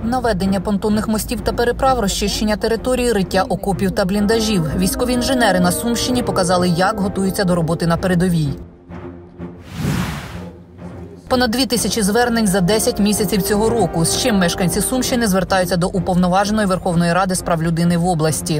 Наведення понтонних мостів та переправ, розчищення території, риття окопів та бліндажів. Військові інженери на Сумщині показали, як готуються до роботи на передовій. Понад 2000 звернень за 10 місяців цього року, з чим мешканці Сумщини звертаються до Уповноваженої Верховної Ради з прав людини в області.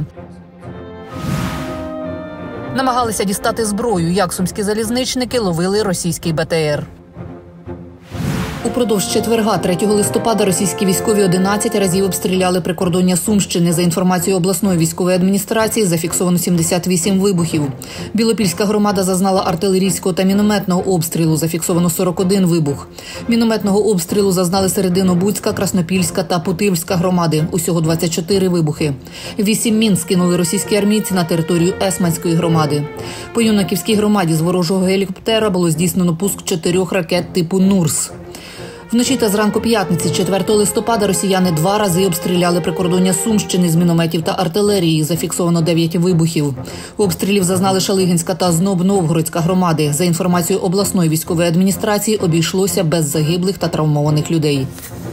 Намагалися дістати зброю, як сумські залізничники ловили російський БТР. Упродовж четверга, 3 листопада, російські військові 11 разів обстріляли прикордоння Сумщини. За інформацією обласної військової адміністрації, зафіксовано 78 вибухів. Білопільська громада зазнала артилерійського та мінометного обстрілу, зафіксовано 41 вибух. Мінометного обстрілу зазнали Серединобудська, Краснопільська та Путивльська громади. Усього 24 вибухи. 8 мін скинули російські армійці на територію Есманської громади. По Юнаківській громаді з ворожого гелікоптера було здійснено пуск 4 ракет типу «Нурс». Вночі та зранку п'ятниці, 4 листопада, росіяни 2 рази обстріляли прикордоння Сумщини з мінометів та артилерії. Зафіксовано 9 вибухів. Обстрілів зазнали Шалигинська та Зноб-Новгородська громади. За інформацією обласної військової адміністрації, обійшлося без загиблих та травмованих людей.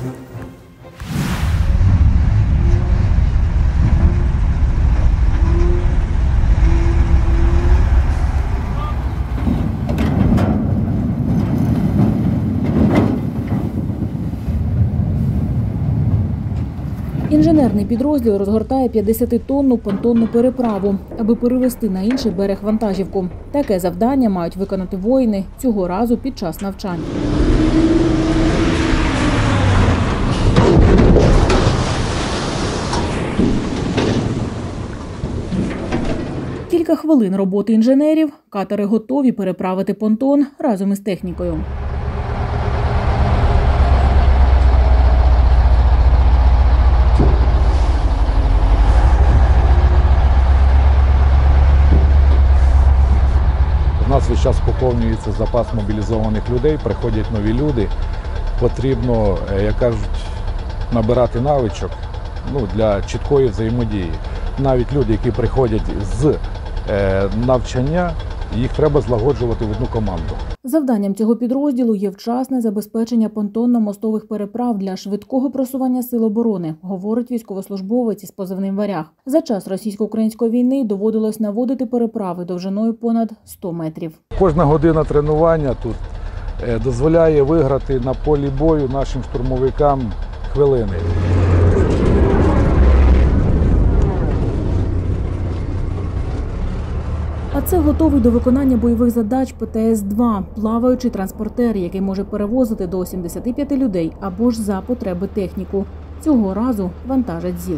Інженерний підрозділ розгортає 50-тонну понтонну переправу, аби перевести на інший берег вантажівку. Таке завдання мають виконати воїни цього разу під час навчань. Кілька хвилин роботи інженерів, катери готові переправити понтон разом із технікою. У нас весь час поповнюється запас мобілізованих людей, приходять нові люди. Потрібно, як кажуть, набирати навичок для чіткої взаємодії. Навіть люди, які приходять з навчання, їх треба злагоджувати в одну команду. Завданням цього підрозділу є вчасне забезпечення понтонно-мостових переправ для швидкого просування сил оборони, говорить військовослужбовець із позивним «Варяг». За час російсько-української війни доводилось наводити переправи довжиною понад 100 метрів. Кожна година тренування тут дозволяє виграти на полі бою нашим штурмовикам хвилини. А це готовий до виконання бойових задач ПТС-2 – плаваючий транспортер, який може перевозити до 75 людей або ж за потреби техніку. Цього разу вантажать ЗІЛ.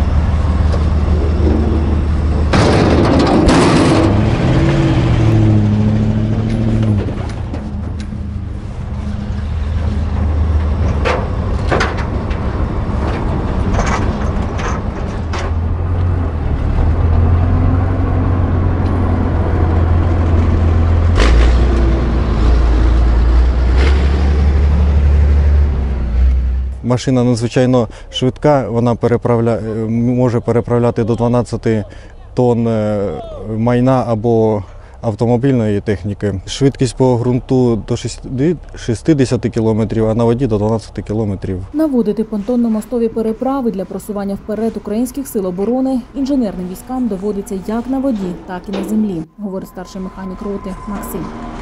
Машина надзвичайно швидка, вона може переправляти до 12 тонн майна або автомобільної техніки. Швидкість по ґрунту до 60 км, а на воді до 12 км. Наводити понтонно-мостові переправи для просування вперед українських сил оборони інженерним військам доводиться як на воді, так і на землі, говорить старший механік роти Максим.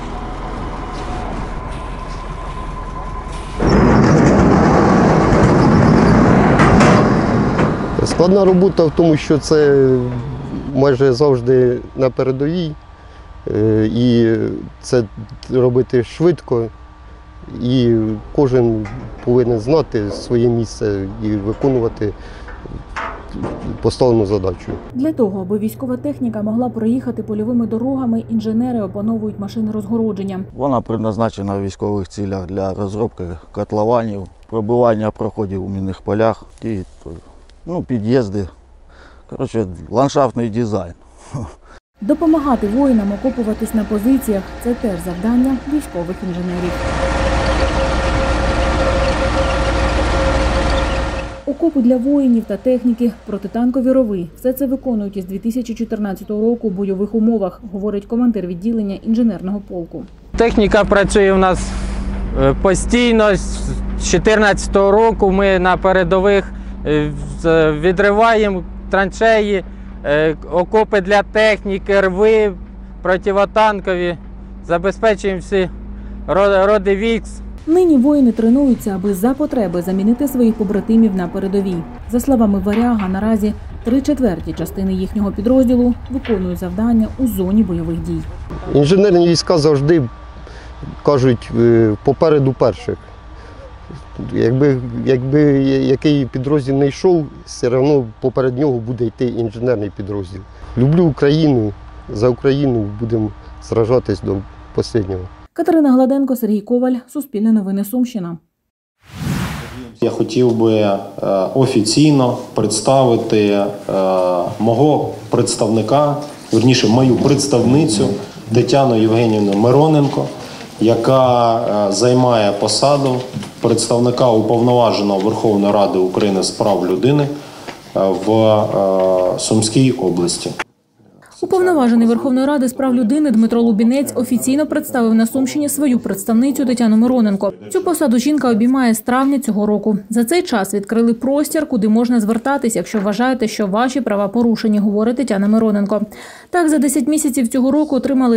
Складна робота в тому, що це майже завжди на передовій, і це робити швидко, і кожен повинен знати своє місце і виконувати поставлену задачу. Для того, аби військова техніка могла проїхати польовими дорогами, інженери опановують машини розгородження. Вона призначена в військових цілях для розробки котлованів, пробивання проходів у мінних полях і під'їзди. Коротше, ландшафтний дизайн. Допомагати воїнам окопуватись на позиціях – це теж завдання військових інженерів. Окопи для воїнів та техніки, протитанкові рови – все це виконують із 2014 року у бойових умовах, говорить командир відділення інженерного полку. Техніка працює у нас постійно, З 2014 року ми на передових відриваємо траншеї, окопи для техніки, рви противотанкові, забезпечуємо всі роди військ. Нині воїни тренуються, аби за потреби замінити своїх побратимів на передовій. За словами Варяга, наразі 3/4 частини їхнього підрозділу виконують завдання у зоні бойових дій. Інженерні війська завжди, кажуть, попереду перших. Якби який підрозділ не йшов, все одно поперед нього буде йти інженерний підрозділ. Люблю Україну, за Україну будемо сражатись до останнього. Катерина Гладенко, Сергій Коваль, Суспільне новини, Сумщина. Я хотів би офіційно представити мого представника, вірніше мою представницю Тетяну Євгенівну Мироненко, яка займає посаду представника Уповноваженого Верховної Ради України з прав людини в Сумській області. Уповноважений Верховної Ради з прав людини Дмитро Лубінець офіційно представив на Сумщині свою представницю Тетяну Мироненко. Цю посаду жінка обіймає з травня цього року. За цей час відкрили простір, куди можна звертатись, якщо вважаєте, що ваші права порушені, говорить Тетяна Мироненко. Так, за 10 місяців цього року отримали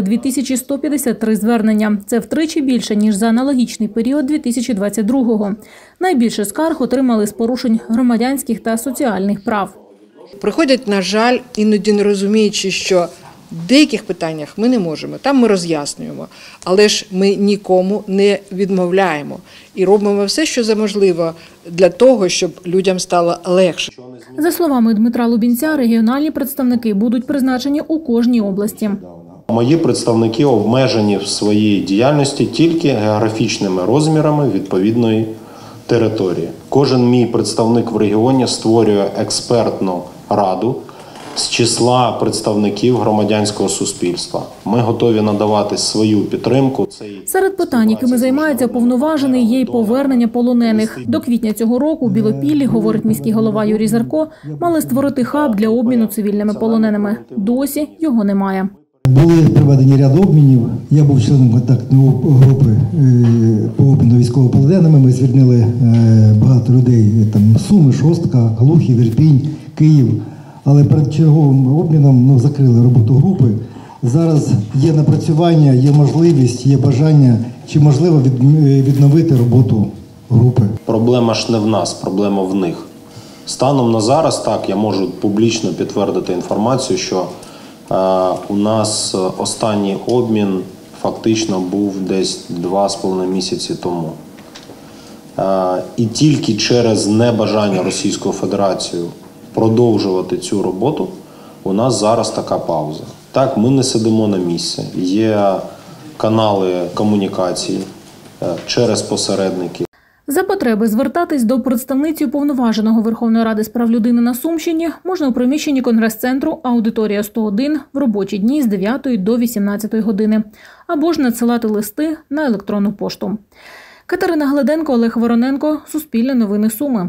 2153 звернення. Це втричі більше, ніж за аналогічний період 2022-го. Найбільше скарг отримали з порушень громадянських та соціальних прав. Приходять, на жаль, іноді не розуміючи, що в деяких питаннях ми не можемо, там ми роз'яснюємо, але ж ми нікому не відмовляємо і робимо все, що можливо для того, щоб людям стало легше. За словами Дмитра Лубінця, регіональні представники будуть призначені у кожній області. Мої представники обмежені в своїй діяльності тільки географічними розмірами відповідної території. Кожен мій представник в регіоні створює експертну раду з числа представників громадянського суспільства. Ми готові надавати свою підтримку. Серед питань, якими займається уповноважений, є й повернення полонених. До квітня цього року у Білопіллі, говорить міський голова Юрій Зарко, мали створити хаб для обміну цивільними полоненими. Досі його немає. Були проведені ряд обмінів. Я був членом контактної групи по обміну військовополоненими. Ми звільнили багато людей, там Суми, Шостка, Глухів, Ірпінь, Київ. Але перед черговим обміном закрили роботу групи. Зараз є напрацювання, є можливість, є бажання, чи можливо відновити роботу групи. Проблема ж не в нас, проблема в них. Станом на зараз, так, я можу публічно підтвердити інформацію, що у нас останній обмін фактично був десь 2,5 місяці тому. І тільки через небажання Російської Федерації продовжувати цю роботу у нас зараз така пауза. Так, ми не сидимо на місці. Є канали комунікації через посередників. За потреби звертатись до представниці Уповноваженого Верховної Ради з прав людини на Сумщині можна у приміщенні Конгрес-центру «Аудиторія 101» в робочі дні з 9 до 18 години. Або ж надсилати листи на електронну пошту. Катерина Гладенко, Олег Вороненко, Суспільне новини Суми.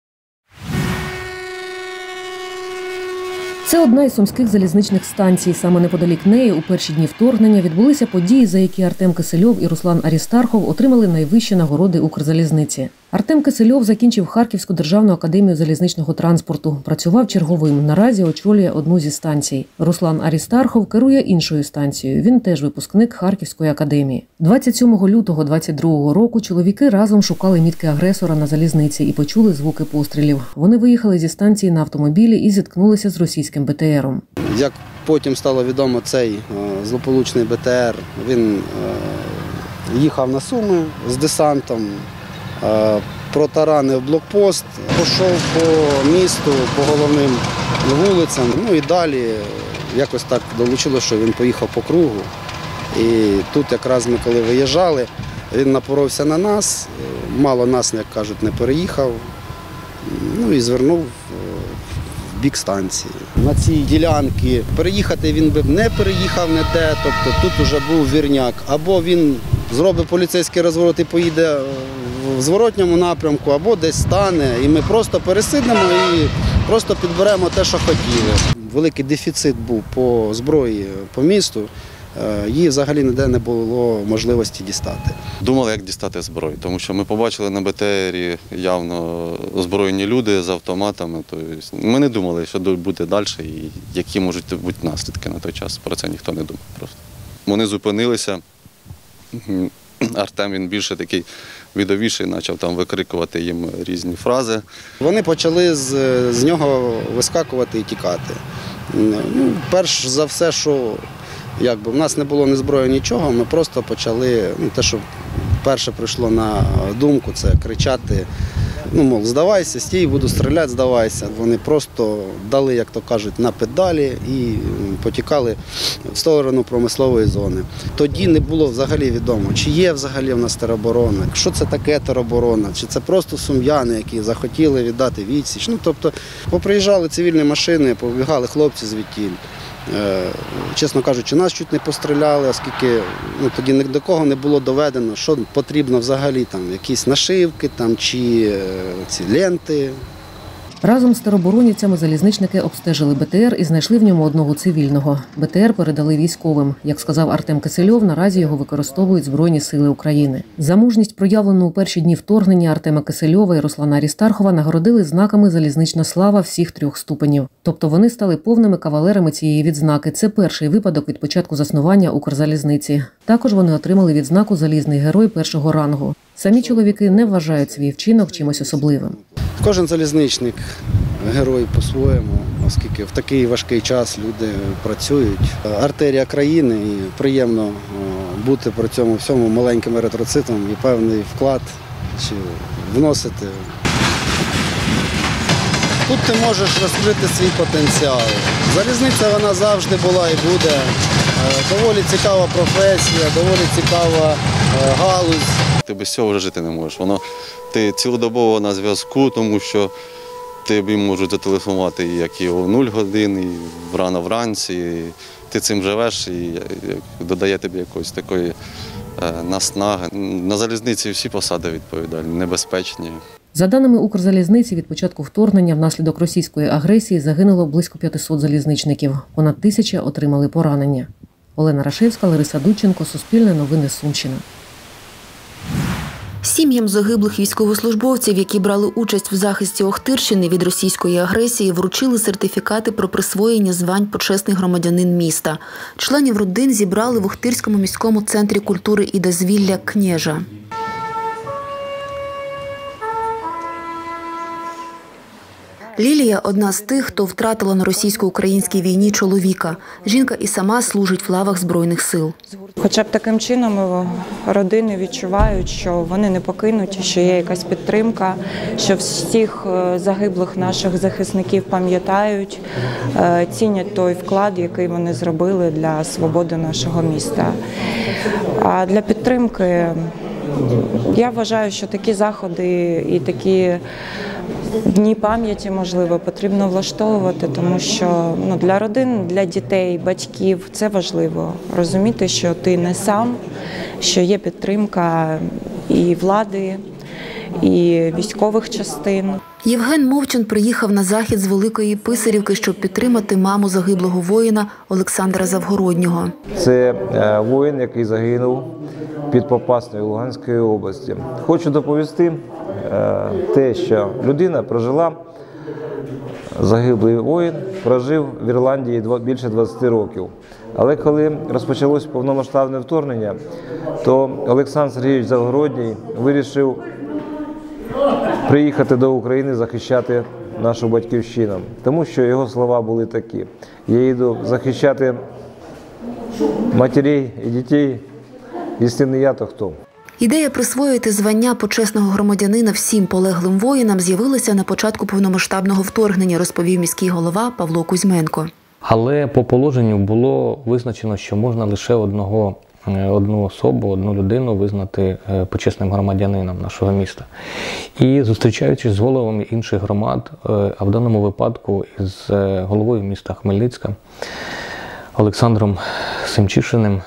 Це одна із сумських залізничних станцій. Саме неподалік неї у перші дні вторгнення відбулися події, за які Артем Кисельов і Руслан Арістархов отримали найвищі нагороди Укрзалізниці. Артем Кисельов закінчив Харківську державну академію залізничного транспорту. Працював черговим. Наразі очолює одну зі станцій. Руслан Арістархов керує іншою станцією. Він теж випускник Харківської академії. 27 лютого 2022 року чоловіки разом шукали мітки агресора на залізниці і почули звуки пострілів. Вони виїхали зі станції на автомобілі і зіткнулися з російським БТРом. Як потім стало відомо, цей злополучний БТР, він їхав на Суми з десантом, протаранив блокпост, пішов по місту, по головним вулицям. Ну і далі якось так долучило, що він поїхав по кругу. І тут якраз ми коли виїжджали, він напоровся на нас, мало нас, як кажуть, не переїхав, ну і звернув в бік станції. На цій ділянці переїхати він би не переїхав ніде, тобто тут вже був вірняк. Або він зробить поліцейський розворот і поїде в зворотньому напрямку, або десь стане, і ми просто пересиднемо і просто підберемо те, що хотіли. Великий дефіцит був по зброї по місту. її взагалі ніде не було можливості дістати. Думали, як дістати зброю, тому що ми побачили на БТРі явно озброєні люди з автоматами. Тобто ми не думали, що буде далі і які можуть бути наслідки на той час. Про це ніхто не думав просто. Вони зупинилися. Артем, він більше такий відовіший, почав там викрикувати їм різні фрази. Вони почали з нього вискакувати і тікати. Перш за все, що в нас не було ні зброї, нічого, ми просто почали, те, що перше прийшло на думку, це кричати, мов, здавайся, стій, буду стріляти, здавайся. Вони просто дали, як то кажуть, на педалі і потікали в сторону промислової зони. Тоді не було взагалі відомо, чи є взагалі в нас тероборона, що це таке тероборона, чи це просто сум'яни, які захотіли віддати відсіч. Тобто, поприїжджали цивільні машини, побігали хлопці звідтіль. Чесно кажучи, нас чуть не постріляли, оскільки тоді ні до кого не було доведено, що потрібно взагалі, якісь нашивки чи ці ленти. Разом з тероборонівцями залізничники обстежили БТР і знайшли в ньому одного цивільного. БТР передали військовим. Як сказав Артем Кисельов, наразі його використовують Збройні сили України. За мужність, проявлену у перші дні вторгнення Артема Кисельова і Руслана Арістархова, нагородили знаками «Залізнична слава» всіх 3 ступенів. Тобто вони стали повними кавалерами цієї відзнаки. Це перший випадок від початку заснування Укрзалізниці. Також вони отримали відзнаку «Залізний герой» 1-го рангу. Самі чоловіки не вважають свій вчинок чимось особливим. Кожен залізничник – герой по-своєму, оскільки в такий важкий час люди працюють. Артерія країни, і приємно бути при цьому всьому маленьким еритроцитом і певний вклад вносити. Тут ти можеш розкрити свій потенціал. Залізниця вона завжди була і буде. Доволі цікава професія, доволі цікава галузь. Ти без цього вже жити не можеш. Ти цілодобово на зв'язку, тому що тобі можуть зателефонувати як і о 0 годин, і рано вранці. І ти цим живеш і додає тобі якоїсь такої наснаги. На залізниці всі посади відповідальні, небезпечні. За даними Укрзалізниці, від початку вторгнення внаслідок російської агресії загинуло близько 500 залізничників. Понад 1000 отримали поранення. Олена Рашевська, Лариса Дудченко, Суспільне новини, Сумщина. Сім'ям загиблих військовослужбовців, які брали участь в захисті Охтирщини від російської агресії, вручили сертифікати про присвоєння звань «Почесний громадянин міста». Членів родин зібрали в Охтирському міському центрі культури і дозвілля «Кнєжа». Лілія – одна з тих, хто втратила на російсько-українській війні чоловіка. Жінка і сама служить в лавах Збройних сил. Хоча б таким чином родини відчувають, що вони не покинуті, що є якась підтримка, що всіх загиблих наших захисників пам'ятають, цінять той вклад, який вони зробили для свободи нашого міста. А для підтримки я вважаю, що такі заходи і такі дні пам'яті, можливо, потрібно влаштовувати, тому що для родин, для дітей, батьків це важливо. Розуміти, що ти не сам, що є підтримка і влади, і військових частин. Євген Мовчан приїхав на захід з Великої Писарівки, щоб підтримати маму загиблого воїна Олександра Завгороднього. Це воїн, який загинув під Попасною Луганської області. Хочу доповісти те, що людина прожила, загиблий воїн, прожив в Ірландії більше 20 років. Але коли розпочалось повномасштабне вторгнення, то Олександр Сергійович Завгородній вирішив приїхати до України захищати нашу батьківщину. Тому що його слова були такі: я їду захищати матерей і дітей, якщо не я, то хто? Ідея присвоїти звання почесного громадянина всім полеглим воїнам з'явилася на початку повномасштабного вторгнення, розповів міський голова Павло Кузьменко. Але по положенню було визначено, що можна лише одну особу, одну людину визнати почесним громадянином нашого міста. І зустрічаючись з головами інших громад, а в даному випадку із головою міста Хмельницька Олександром Семчишиним,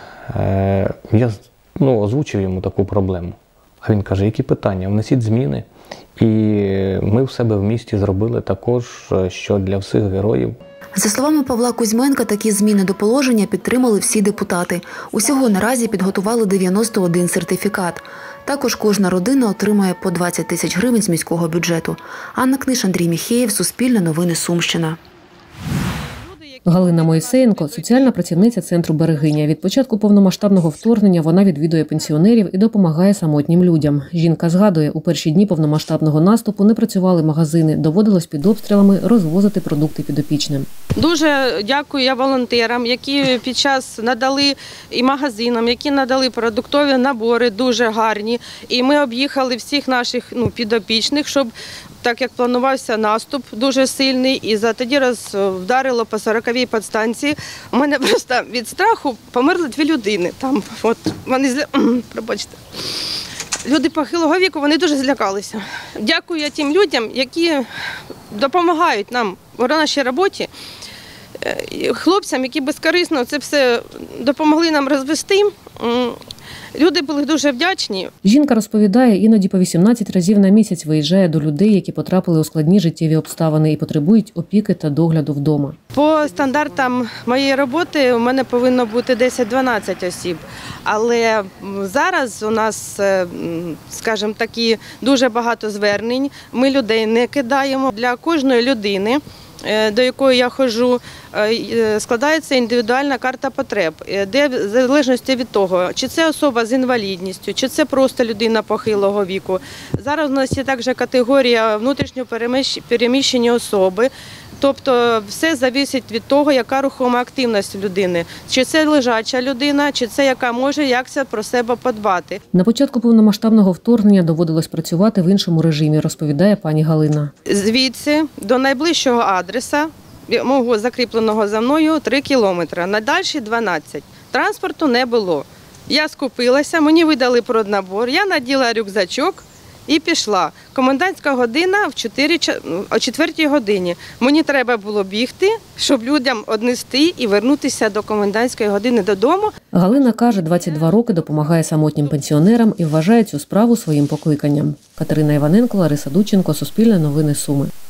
я озвучив йому таку проблему. А він каже, які питання? Внесіть зміни. І ми в себе в місті зробили також, що для всіх героїв. За словами Павла Кузьменка, такі зміни до положення підтримали всі депутати. Усього наразі підготували 91 сертифікат. Також кожна родина отримає по 20 тисяч гривень з міського бюджету. Анна Книж, Андрій Міхеєв, Суспільне новини, Сумщина. Галина Моїсеєнко – соціальна працівниця центру «Берегиня». Від початку повномасштабного вторгнення вона відвідує пенсіонерів і допомагає самотнім людям. Жінка згадує, у перші дні повномасштабного наступу не працювали магазини, доводилось під обстрілами розвозити продукти підопічним. Дуже дякую я волонтерам, які під час надали і магазинам, які надали продуктові набори дуже гарні. І ми об'їхали всіх наших підопічних, щоб, так як планувався наступ дуже сильний, і тоді вдарило по 40-й підстанції. У мене просто від страху померли 2 людини. Там, вони, пробачте. Люди похилого віку, вони дуже злякалися. Дякую я тим людям, які допомагають нам у нашій роботі. Хлопцям, які безкорисно це все допомогли нам розвести. Люди були дуже вдячні. Жінка розповідає, іноді по 18 разів на місяць виїжджає до людей, які потрапили у складні життєві обставини і потребують опіки та догляду вдома. По стандартам моєї роботи у мене повинно бути 10-12 осіб. Але зараз у нас, скажімо, такі дуже багато звернень. Ми людей не кидаємо. Для кожної людини, до якої я ходжу, складається індивідуальна карта потреб, де в залежності від того, чи це особа з інвалідністю, чи це просто людина похилого віку. Зараз у нас є також категорія внутрішньо переміщені особи. Тобто все залежить від того, яка рухома активність людини. Чи це лежача людина, чи це яка може якось про себе подбати. На початку повномасштабного вторгнення доводилось працювати в іншому режимі, розповідає пані Галина. Звідси до найближчого адреса, мого закріпленого за мною, 3 кілометри, надальші 12. Транспорту не було. Я скупилася, мені видали проднабор, я наділа рюкзачок і пішла. Комендантська година о 4 годині. Мені треба було бігти, щоб людям однести і вернутися до комендантської години додому. Галина каже, 22 роки допомагає самотнім пенсіонерам і вважає цю справу своїм покликанням. Катерина Іваненко, Лариса Дудченко, Суспільне новини, Суми.